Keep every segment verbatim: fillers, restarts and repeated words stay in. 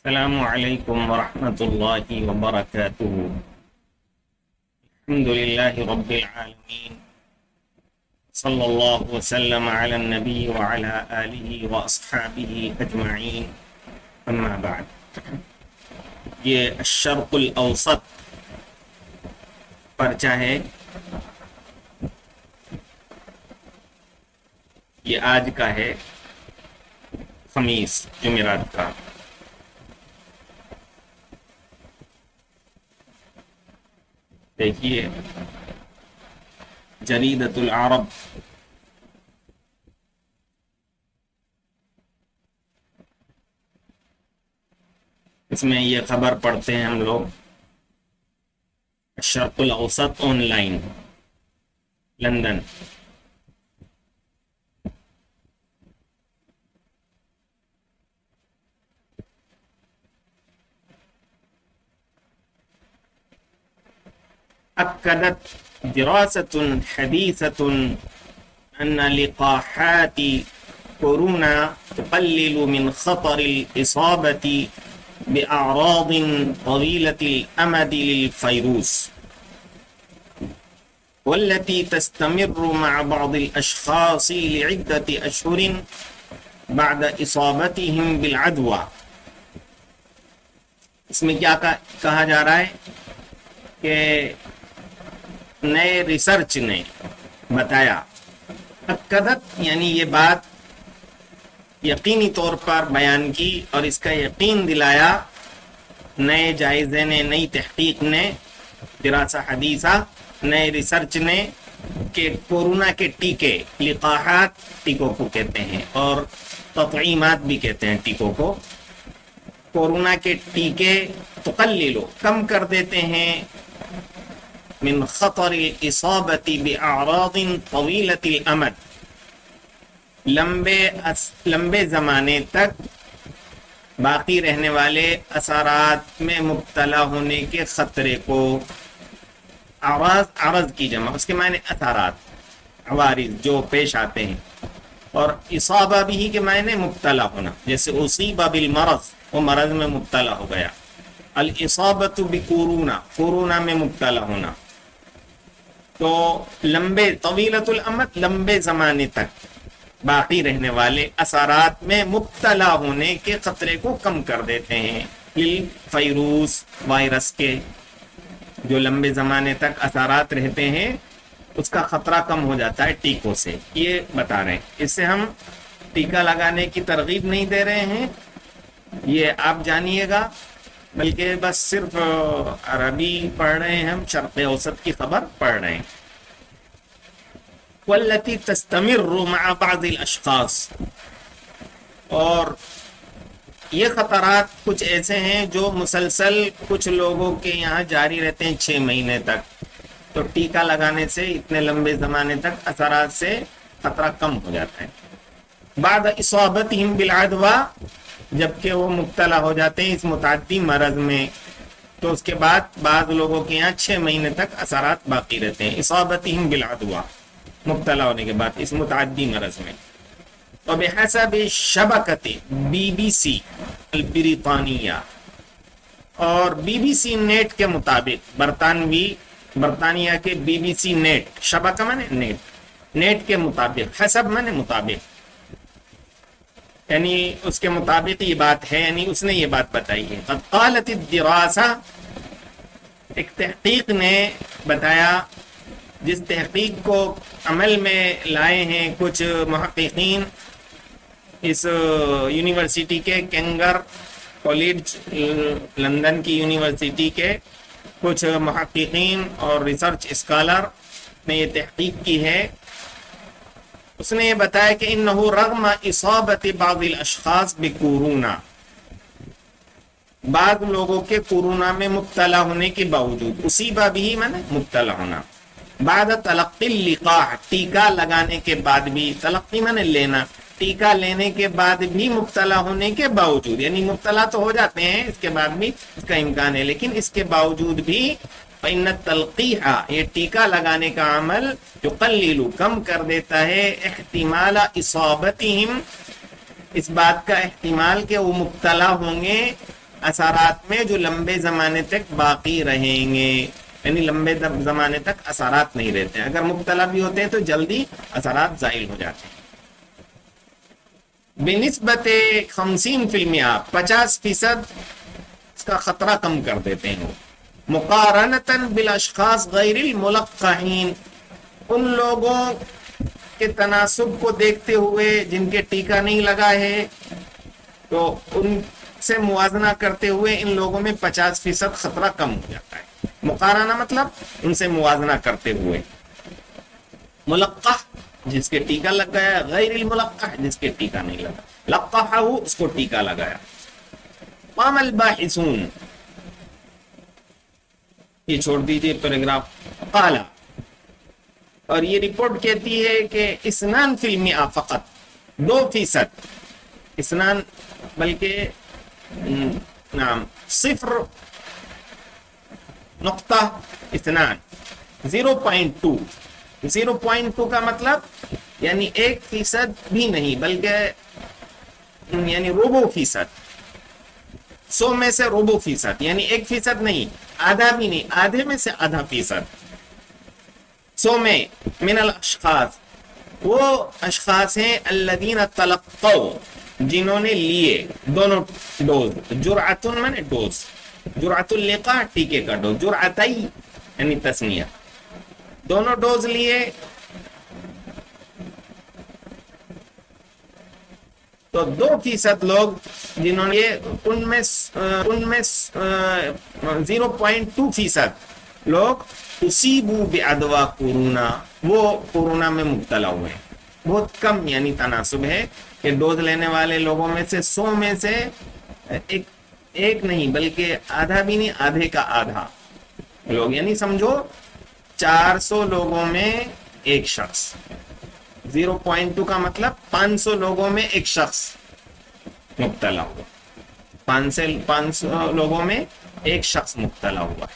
السلام علیکم ورحمۃ اللہ وبرکاتہ۔ الحمد للہ رب العالمین، صلی اللہ وسلم علی النبی وعلی آلہ واصحابہ اجمعین، اما بعد۔ یہ الشرق الاوسط پرچہ ہے، یہ آج کا ہے، خمیس جمعرات کا۔ دیکھیے جریدۃ العرب، اس میں یہ خبر پڑھتے ہیں ہم لوگ، الشرق الاوسط آن لائن، لندن۔ أكدت دراسة حديثة أن لقاحات كورونا تقلل من خطر الإصابة بأعراض طويلة الأمد للفيروس، والتي تستمر مع بعض الأشخاص لعدة أشهر بعد إصابتهم بالعدوى۔ اس میں کیا کہا جا رہا ہے کہ نئے ریسرچ نے بتایا، اکدت یعنی یہ بات یقینی طور پر بیان کی اور اس کا یقین دلایا نئے جائزے نے، نئی تحقیق نے، دراسہ حدیثہ، نئے ریسرچ نے، کہ کورونا کے ٹیکے، لقاحات ٹیکوں کو کہتے ہیں اور تطعیمات بھی کہتے ہیں ٹیکوں کو، کورونا کے ٹیکے تقللو کم کر دیتے ہیں من خطر الاصابت باعراض طویلۃ الامد، لمبے لمبے زمانے تک باقی رہنے والے اثرات میں مبتلا ہونے کے خطرے کو۔ عرض عرض کی جمع، اس کے معنی اثرات، عوارض جو پیش آتے ہیں، اور اصابہ بھی کے معنی مبتلا ہونا، جیسے اصیب بالمرض، وہ مرض میں مبتلا ہو گیا، الاصابۃ بکورونا، کورونا میں مبتلا ہونا۔ تو لمبے طویلۃ الامد، لمبے زمانے تک باقی رہنے والے اثرات میں مبتلا ہونے کے خطرے کو کم کر دیتے ہیں، للفیروس، وائرس کے جو لمبے زمانے تک اثرات رہتے ہیں اس کا خطرہ کم ہو جاتا ہے ٹیکوں سے، یہ بتا رہے ہیں۔ اس سے ہم ٹیکہ لگانے کی ترغیب نہیں دے رہے ہیں، یہ آپ جانیے گا، بلکہ بس صرف عربی پڑھ رہے ہیں، ہم شرق اوسط کی خبر پڑھ رہے ہیں۔ والتي تستمر مع بعض الاشخاص، اور یہ خطرات کچھ ایسے ہیں جو مسلسل کچھ لوگوں کے یہاں جاری رہتے ہیں چھ مہینے تک، تو ٹیکہ لگانے سے اتنے لمبے زمانے تک اثرات سے خطرہ کم ہو جاتا ہے۔ بعد اصابتهم بالعدوى، جبکہ وہ مبتلا ہو جاتے ہیں اس متعدی مرض میں، تو اس کے بعد بعض لوگوں کے یہاں چھ مہینے تک اثرات باقی رہتے ہیں، اصابتهم بالعدوى، مبتلا ہونے کے بعد اس متعدی مرض میں۔ وبحسب شبکت بی بی سی البریطانیہ، اور بی بی سی نیٹ کے مطابق، برطانوی برطانیہ کے بی بی سی نیٹ، شبکہ مانے نیٹ، نیٹ کے مطابق، حسب مانے مطابق، یعنی اس کے مطابق یہ بات ہے، یعنی اس نے یہ بات بتائی ہے۔ قد قالت الدراسہ، ایک تحقیق نے بتایا، جس تحقیق کو عمل میں لائے ہیں کچھ محققین اس یونیورسٹی کے، کینگر کالج لندن کی یونیورسٹی کے کچھ محققین اور ریسرچ اسکالر نے یہ تحقیق کی ہے۔ اس نے یہ بتایا کہ انہو رغم اصابت بعض الاشخاص بکورونا، بعض لوگوں کے کورونا میں مبتلا ہونے کے باوجود، اصیبہ بھی مانے مبتلا ہونا، بعد تلقی اللقاح، ٹیکہ لگانے کے بعد بھی، تلقی مانے لینا، ٹیکہ لینے کے بعد بھی مبتلا ہونے کے باوجود، یعنی مبتلا تو ہو جاتے ہیں اس کے بعد بھی اس کا امکان ہے، لیکن اس کے باوجود بھی فإن التلقیح، یہ ٹیکہ لگانے کا عمل یقلل، کم کر دیتا ہے احتمال اصابتہم، اس بات کا احتمال کہ وہ مبتلا ہوں گے اثرات میں جو لمبے زمانے تک باقی رہیں گے، یعنی لمبے زمانے تک اثرات نہیں رہتے ہیں، اگر مبتلا بھی ہوتے ہیں تو جلدی اثرات زائل ہو جاتے ہیں۔ بنسبت خمسین فی المئہ، پچاس فیصد اس کا خطرہ کم کر دیتے ہیں وہ، مقارنتاً بالاشخاص غیر الملقحین، ان لوگوں کے تناسب کو دیکھتے ہوئے جن کے ٹیکہ نہیں لگا ہے، تو ان سے موازنہ کرتے ہوئے ان لوگوں میں پچاس فیصد خطرہ کم ہو جاتا ہے۔ مقارنہ مطلب ان سے موازنہ کرتے ہوئے، ملقح جس کے ٹیکہ لگ گیا، غیر الملقح جس کے ٹیکہ نہیں لگا، لقحہ اس کو ٹیکہ لگایا۔ قام الباحثون، یہ چھوڑ دیجئے پیراگراف، قال، اور یہ رپورٹ کہتی ہے کہ اسنان فی المئہ فقط، دو فیصد، اسنان بلکہ نام صفر نقطہ اسنان، zero point two, zero point two کا مطلب یعنی ایک فیصد بھی نہیں بلکہ یعنی روبو فیصد، سو میں سے روبو فیصد، یعنی ایک فیصد نہیں، آدھا بھی نہیں، آدھے میں سے آدھا فیصد، سو میں، من الاشخاص، وہ اشخاص ہیں الذین تلقوا، جنہوں نے لیے دونوں ڈوز، جرعتن من ڈوز، جرعت اللقاح ٹیکے کا ڈوز، جرعتی یعنی تسنیہ، دونوں ڈوز لیے، تو دو فیصد لوگ جنہوں نے ان میں ان میں زیرو پوائنٹ ٹو فیصد لوگ اصیبوا بعدوی کورونا، وہ کورونا میں مبتلا ہوئے، بہت کم یعنی تناسب ہے کہ ڈوز لینے والے لوگوں میں سے سو میں سے ایک ایک نہیں بلکہ آدھا بھی نہیں، آدھے کا آدھا لوگ، یعنی سمجھو چار سو لوگوں میں ایک شخص، زیرو پوائنٹ ٹو کا مطلب پانچ سو لوگوں میں ایک شخص مبتلا ہوا، پانچ سو پانچ سو لوگوں میں ایک شخص مبتلا ہوا۔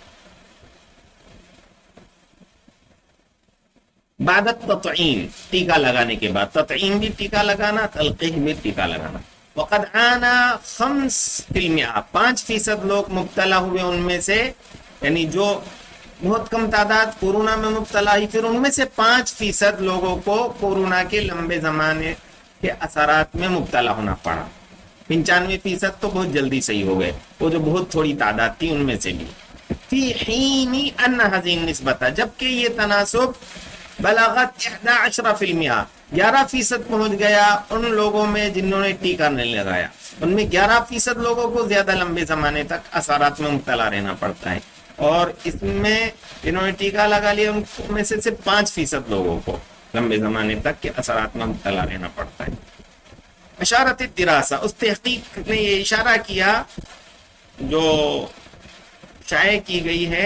بعد التطعیم، ٹیکہ لگانے کے بعد، تطعیم بھی ٹیکہ لگانا، تلقیح بھی ٹیکہ لگانا۔ وقد آنا خمس فی المئہ، پانچ فیصد لوگ مبتلا ہوئے ان میں سے، یعنی جو بہت کم تعداد کورونا میں مبتلا ہی، پھر ان میں سے پانچ فیصد لوگوں کو کورونا کے لمبے زمانے کے اثرات میں مبتلا ہونا پڑا، پنچانوے فیصد تو بہت جلدی صحیح ہو گئے، وہ جو بہت تھوڑی تعداد تھی ان میں سے بھی۔ فی حین ان هذه النسبۃ، جبکہ یہ تناسب بلاغت احدى عشر فی المئہ، گیارہ فیصد پہنچ گیا ان لوگوں میں جنہوں نے ٹیکہ نہیں لگایا، ان میں گیارہ فیصد لوگوں کو زیادہ لمبے زمانے تک اثرات میں مبتلا رہنا پڑتا ہے، اور اس میں جنہوں نے ٹیکہ لگا لیا ان میں سے صرف پانچ فیصد لوگوں کو لمبے زمانے تک کے اثرات میں مبتلا رہنا پڑتا ہے۔ اشارت الدراسہ، اس تحقیق نے یہ اشارہ کیا جو شائع کی گئی ہے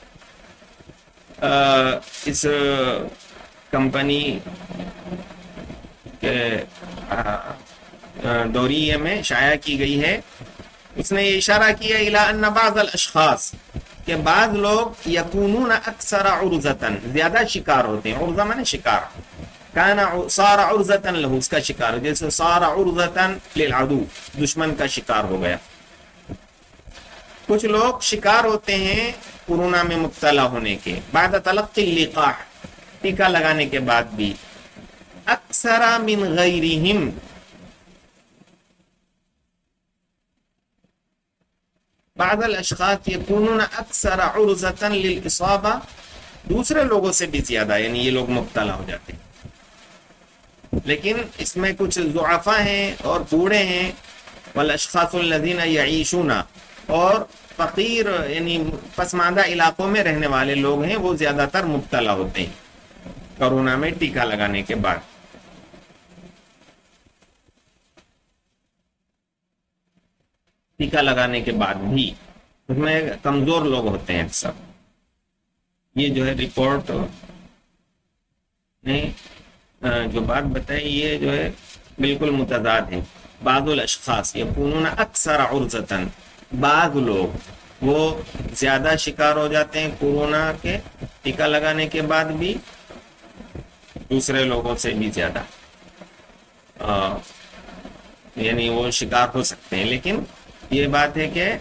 اس کمپنی کے دوریے میں شائع کی گئی ہے، اس نے یہ اشارہ کیا الی ان بعض الاشخاص، کہ بعض لوگ یکونون اکثر عرضتاً، زیادہ شکار ہوتے ہیں، عرضہ مانے شکار، کان صار عرضتاً لہو، اس کا شکار، جیسے صار عرضتاً للعدو، دشمن کا شکار ہو گیا۔ کچھ لوگ شکار ہوتے ہیں کورونا میں مبتلا ہونے کے، بعد تلقی اللقاح، ٹیکہ لگانے کے بعد بھی، اکثر من غیرہم، بعض الاشخاص یکونون اکثر عرضۃ للاصابہ، دوسرے لوگوں سے بھی زیادہ، یعنی یہ لوگ مبتلا ہو جاتے ہیں، لیکن اس میں کچھ ضعفاء ہیں اور بوڑھے ہیں، والاشخاص الذین یعیشون، اور فقیر یعنی پسماندہ علاقوں میں رہنے والے لوگ ہیں، وہ زیادہ تر مبتلا ہوتے ہیں کورونا میں ٹیکہ لگانے کے بعد۔ ٹیکہ لگانے کے بعد بھی اس میں کمزور لوگ ہوتے ہیں سب۔ یہ جو ہے رپورٹ نے جو بات بتائی یہ جو ہے بالکل متضاد ہے۔ بعض الاشخاص یکونون اکثر عرضتاً، بعض لوگ وہ زیادہ شکار ہو جاتے ہیں کورونا کے ٹیکہ لگانے کے بعد بھی، دوسرے لوگوں سے بھی زیادہ آ, یعنی وہ شکار ہو سکتے ہیں، لیکن یہ بات ہے کہ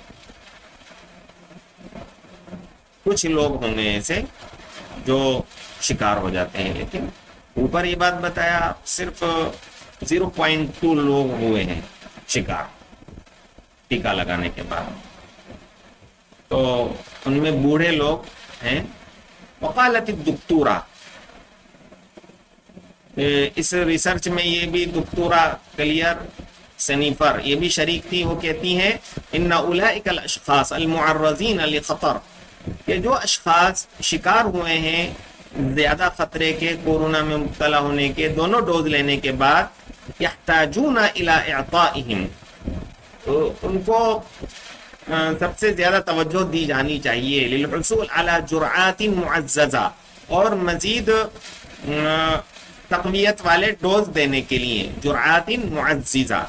کچھ لوگ ہوں گے ایسے جو شکار ہو جاتے ہیں، لیکن اوپر یہ بات بتایا صرف زیرو پوائنٹ ٹو لوگ ہوئے ہیں شکار ٹیکا لگانے کے بعد، تو ان میں بوڑھے لوگ ہیں۔ وقالت الدکتورہ، اس ریسرچ میں یہ بھی دکتورہ کلیئر سنیفر یہ بھی شریک تھی، وہ کہتی ہیں ان اولئک الاشخاص المعرضین لخطر، کہ جو اشخاص شکار ہوئے ہیں زیادہ خطرے کے کورونا میں مبتلا ہونے کے دونوں ڈوز لینے کے بعد، یحتاجون الی اعطائہم، تو ان کو سب سے زیادہ توجہ دی جانی چاہیے للحصول علی جرعات معززہ، اور مزید تقویت والے ڈوز دینے کے لیے، جرعات معززہ۔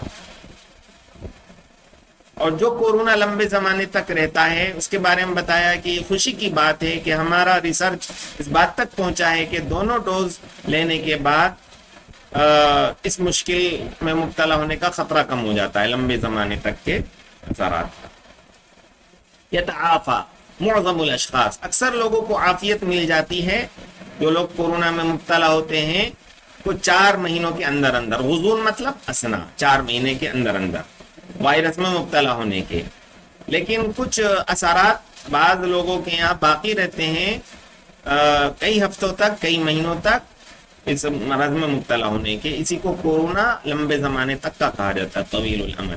اور جو کورونا لمبے زمانے تک رہتا ہے اس کے بارے میں بتایا کہ یہ خوشی کی بات ہے کہ ہمارا ریسرچ اس بات تک پہنچا ہے کہ دونوں ڈوز لینے کے بعد اس مشکل میں مبتلا ہونے کا خطرہ کم ہو جاتا ہے، لمبے زمانے تک کے اثرات۔ یتعافی معظم الاشخاص، اکثر لوگوں کو عافیت مل جاتی ہے جو لوگ کورونا میں مبتلا ہوتے ہیں کو چار مہینوں کے اندر اندر، غضون مطلب اسنا، چار مہینے کے اندر اندر وائرس میں مبتلا ہونے کے، لیکن کچھ اثرات بعض لوگوں کے یہاں باقی رہتے ہیں کئی ہفتوں تک، کئی مہینوں تک اس مرض میں مبتلا ہونے کے، اسی کو کورونا لمبے زمانے تک کا کہا جاتا ہے، طویل الامد۔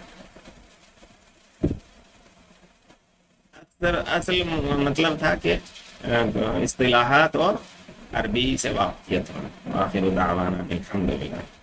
اصل مطلب تھا کہ اصطلاحات اور عربی سے واقفیت ہو۔ آخر دعوانا الحمدللہ۔